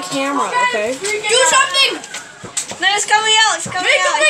camera, okay? Do something! No, it's coming out. It's coming out.